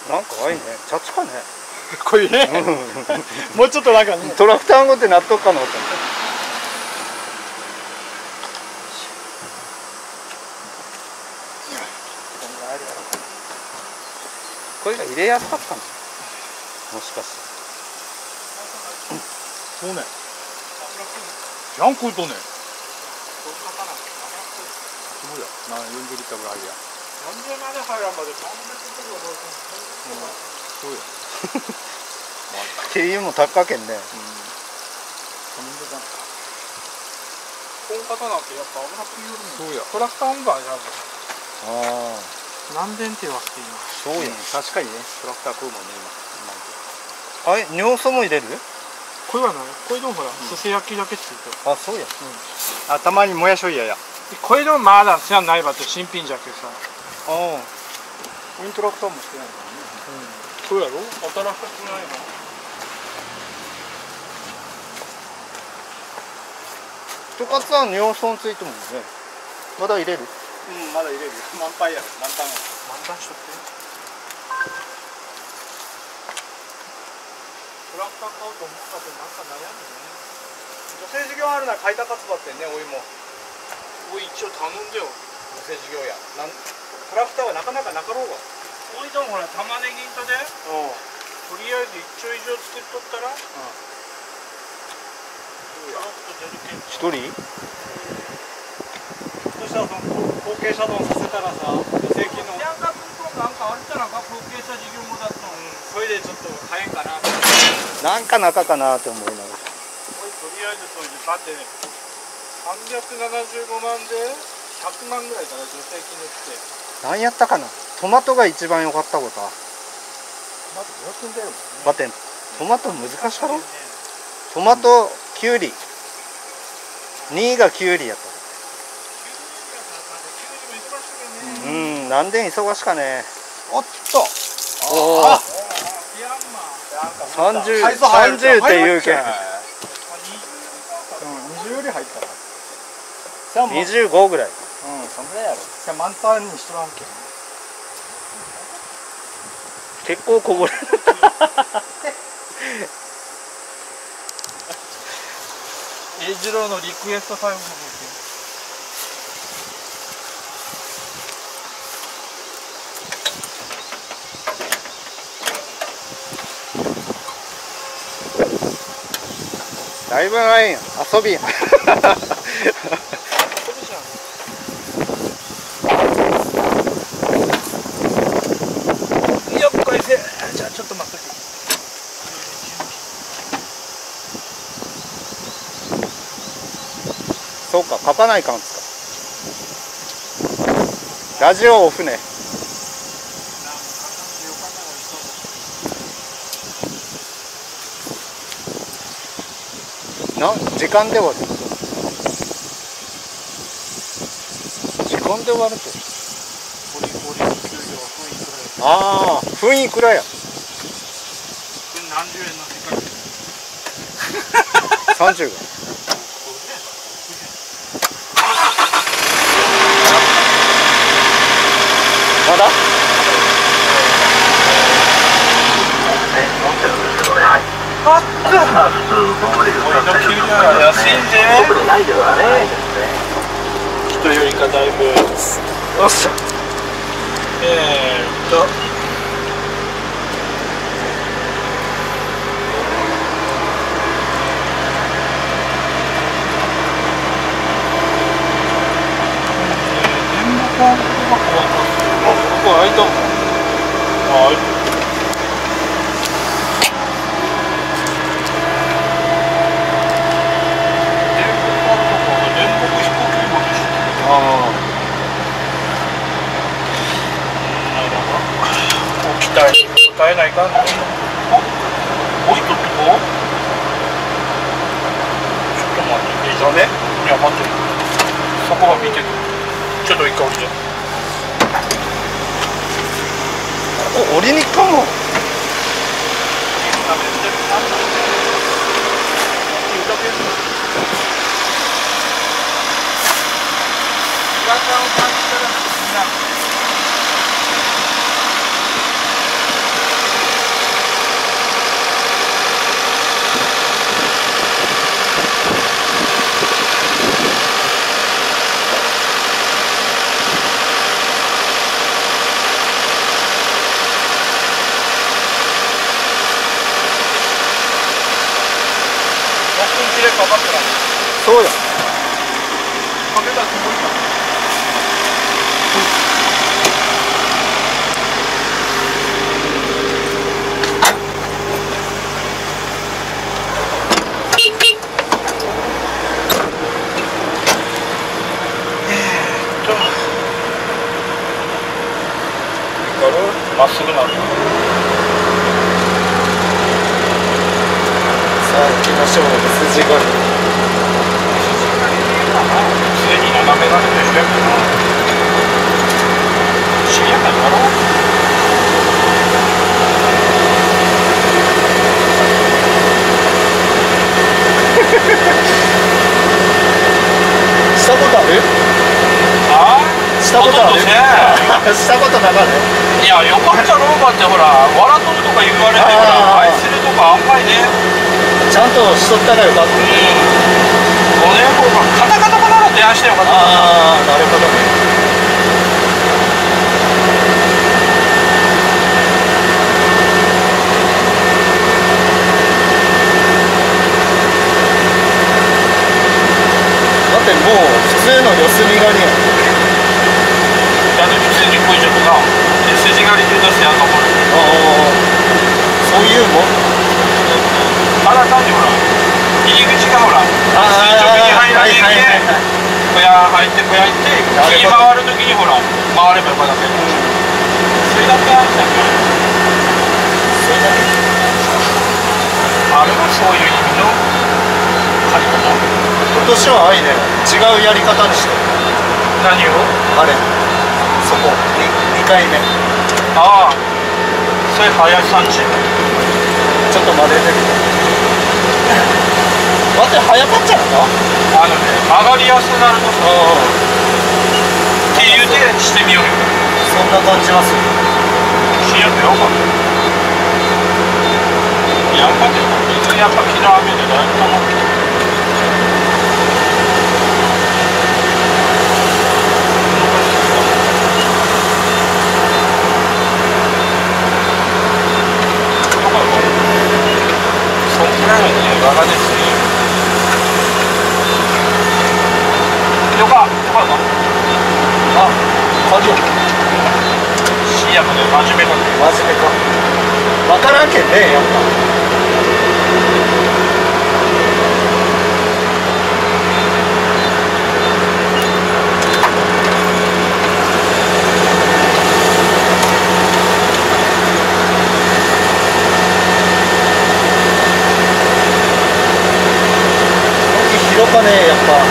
なんかいいね。チャチかね。 こういうね。もうちょっとなんかね。 トラクターごって納得かなと思って。これが入れやすかったの。もしかして。 そうね。やんこいとね。そうや。40リッターぐらいや。40まで入らんまで300そうや。 経由も高けんね。 この方なんてやっぱ危なく言うの。そうや。トラクターオンバーじゃん。 ああ。 何電ってわけ今。 そうや。 確かにね。トラクター食うもんね今。あれ尿素も入れる？ これはない。これでもほら、すせ焼きだけついてる。 あ、そうや。 あ、たまにもやしょいやや。これでもまだせやないばって新品じゃけさ。 ああ。 イントラクターもしてないからね。そうやろ？働かくないの？ 一カツは尿素ついてもね。まだ入れる？ まだ入れるよ。満杯やろ。満タンしとって。トラクター買うと思うんだけどなんか悩むね。女性事業あるなら買いたかつばってね、おいも。おい一応頼んでよ。女性事業や。トラクターはなかなかなかろうが。おいでもほら玉ねぎんとで。とりあえず一丁以上作っとったら。 一人？ そしたらその後継者丼させたらさ、助成金のなんかあるじゃなんか後継者事業もだったの。それでちょっと買えんかなって。 なんか中かなって思いながら。 とりあえずそれでだって375万で100万ぐらいから助成金でって何やったかな。トマトが一番良かったことは。 トマト500円だよね。 待って、トマト難しかろ。トマト、キュウリ。2位がキュウリやった。なんで忙しかね。 おっと。 おお。30って言うけん。 20より入ったら。 25ぐらい。 そんぐらいやろ。じゃ満タンにしとらんけん。 結構こぼれる。 栄次郎のリクエストタイムのだいぶないやん。遊びやん。 よっこいせ。じゃあちょっと待っとけ。 そうか、書かないかんですか。ラジオオフね。時間で終わる。時間で終わると。ああ、雰囲気くらいや。 何十円の世界。 30が。まだ？ 安いんで。人よりかだいぶ。よっしゃ。ここ開いたもん。開いた。耐えないかん。置いとってこう。ちょっと待って。ダメ？いや待って。そこは見てて。ちょっと一回降りて。 ここ降りに行くかも。 違和感を感じたらみんな。 まっすぐなる。 さあ行きましょう。筋狩り。 普通に斜めがりと一緒やけどな。知り合いだろ。 したことある？ ああ？ したことある？したことなかった。 いや、よかったろうかってほら、笑っとるとか言われてほら、愛するとかあんまりね。 ちゃんとしとったらよかった。5 年後か、カタカタカタの出会いしてよかった。 ああ、なるほどね。だってもう普通の四隅狩りやん。 だって普通にこいちゃったな。筋狩り中だし、あのほら。 そういうもん。 ただ単にほら、入り口がほら、垂直に入らないで、小屋入って小屋行って、切り回るときにほら、回ればよかったけど。それだけあるんだけど。 それだけ。 あれはそういう意味の狩り方。 今年は愛ね、違うやり方にして。 何を？ あれ。そこ。2回目。 ああ。それ林さんち。 ちょっと混ぜてみて。待って、早かっちゃうか？ 曲がりやすくなるとさ。っていうでしてみようよ。 そんな感じはする。 しやってよかった。やっぱり水やっぱ昨日雨でだいぶ溜まってきた。そんくらいのね、バカですね。よかったな。 あ、作業。 しやもね、真面目か。 真面目か。わからんけんね、やっぱ。広かね、やっぱ。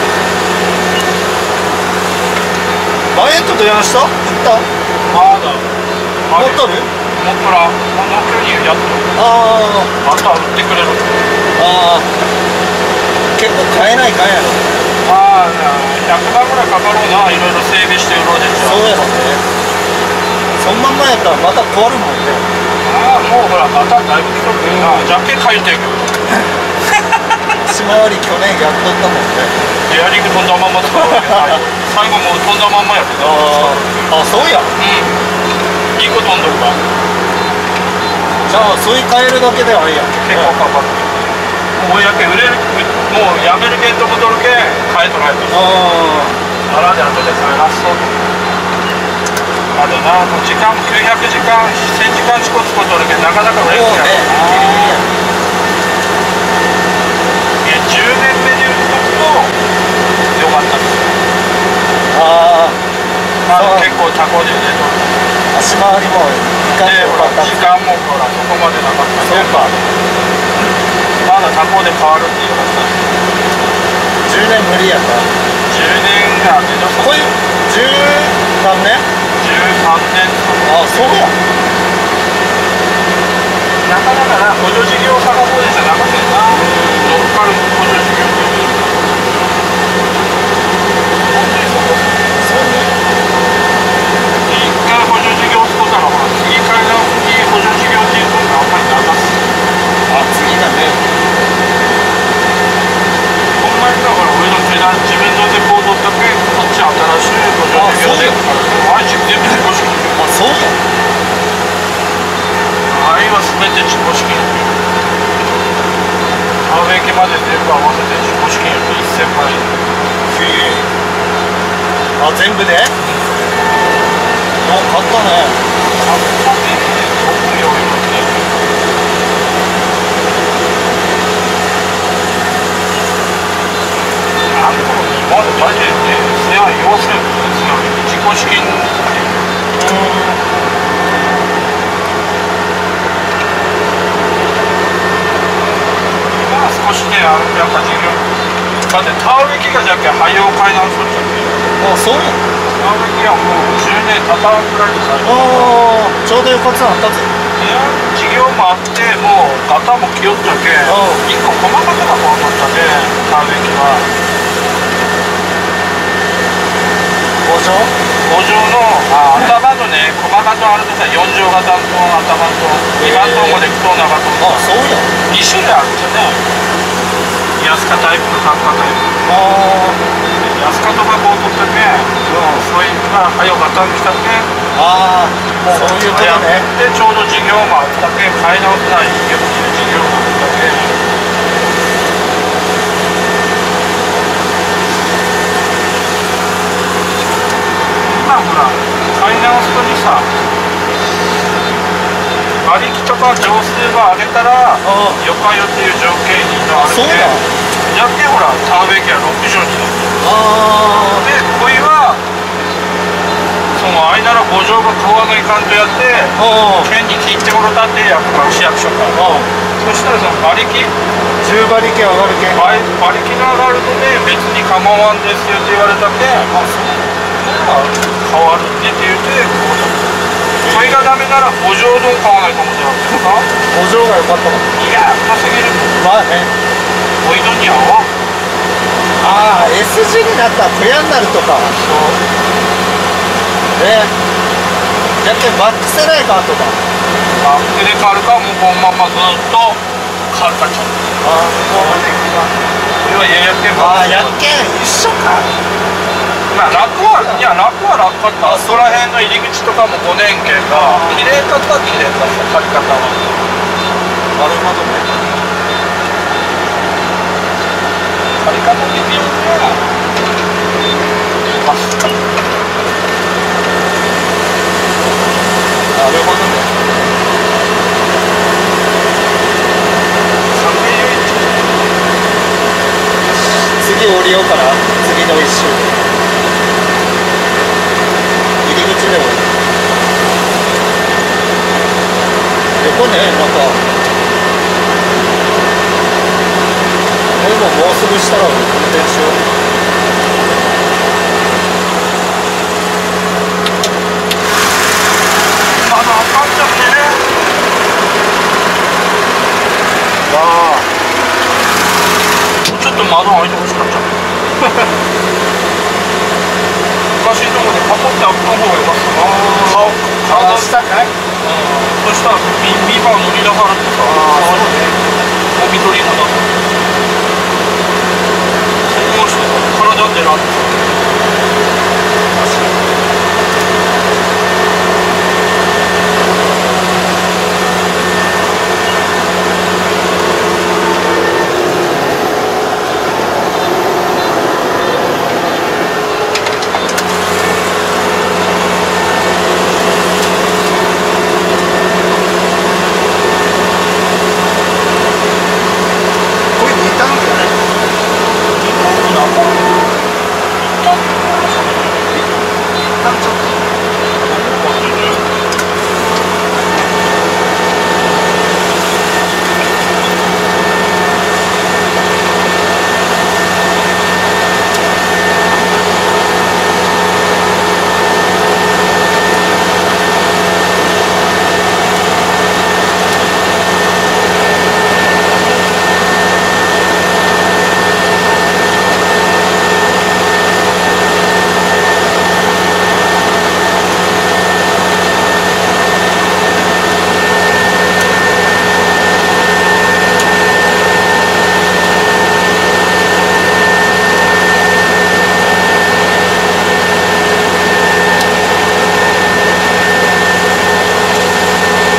前と電話した？行った？ まだ。 持っとる？ 持っとら、この距離やっと。 ああ。 また売ってくれる。 ああ。結構買えないかんやろ。 まあ、100万ぐらいかかろうな、いろいろ整備して売ろうでしょ。 そうやろね。そんまんまやったらまた壊るもんね。 ああ、もうほら、まただいぶ来とるけどな、ジャケ買いたいけど。 足回り去年やっとったもんね。 エアリング飛んだまんま使うわけ最後もう飛んだまんまやけど。 あ、そうや。 いい子飛んどるか。 じゃあ、そういう変えるだけではいいやん。 結構かかる。もうやけ売れる、もうやめるけんとこ取るけ変えとられた。あらで後で帰らすと。あとな、時間900時間、1000時間近く取るけんなかなか売れるんやろな。10年目で売っとくとよかったですよ。結構タコでね、 足回りもいかんでよかった。 時間もほらそこまでなかったね。 そうか。 まだタコで変わるってよかった。 10年無理やった。 10年が目指す。 こういう10何年 ？13年。 あ、そうや。 なかなかな補助事業探そうでじゃなかったよな。ローカル補助事業って本当にそこそうね。一回補助事業使ったらほら次から次補助事業っていうのがあんまりなさす。 あ、次だね。 ほんまにだから俺の自分のレポートだけこっち新しい補助事業で愛知全部自己資金。 あ、そうや。 あれは全て自己資金。田植え機まで全部合わせて自己資金1000万円。 あ、全部で？買ったね。 買ったね。特用よね。あの頃にまだ大事で1000円要するに自己資金って。 だって田植え機がじゃけ廃用階段するじゃんけ。 あ、そうやん。 田植え機はもう10年経たんくらいでさ。 ああ、ちょうどよかったなったぜ。 いや事業もあってもうガタも気負っちゃけ1個細かくなこうとったで田植え機は工場の頭のね細型あるとさ4畳型と頭と2番ともで太長とあ、そうやん。 2種類あるんですよね。安価タイプと単価タイプ。 あ安価とかこう取ってね、そういうのが早かったんしたっけ。 あ、そういうことね。 でちょうど事業もあったけ買い直せない事業もあったけ。今ほら買い直すとにさ馬力とか乗数が上げたらよかよっていう条件にのあるんでやってほら田植え機は6畳になってでこいはその間の5畳が買わないかんとやって県に聞いてもらったってやっぱ市役所からそしたらその馬力 10馬力上がるけん馬力が上がるので別に構わんですよって言われたけ変わるって言ってこうだそれがダメなら5畳丼買わないと思ってたんですか。 5畳が良かったもん。 いや稼げるまあね。 おいどに合わん。 ああ、S 字になったらペアになるとか。 そうね。やっぱりバックせないかとか。 バックで変わるかもうこのままずっと変わるかちゃう。 ああ、そうね。 要はやっけんああ、やっけん一緒か。 まあ楽は楽かったそこら辺の入り口とかも5年券が綺麗かった綺麗かった借り方は。 なるほどね。 借り方的には確かになるほどね。次降りようかな。次の一周入り口で降りる横ね。なんか俺ももうすぐしたら運転しよう。 まだあかんじゃんね。 ああ、 ちょっと窓開いてほしかった難しいところでパコって開くの方がよかったな。顔したかい。 そしたらビバ乗りながらってさもみ取りもだそうしてさ体でらってさ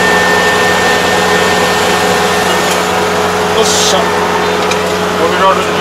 よっしゃ降りられる。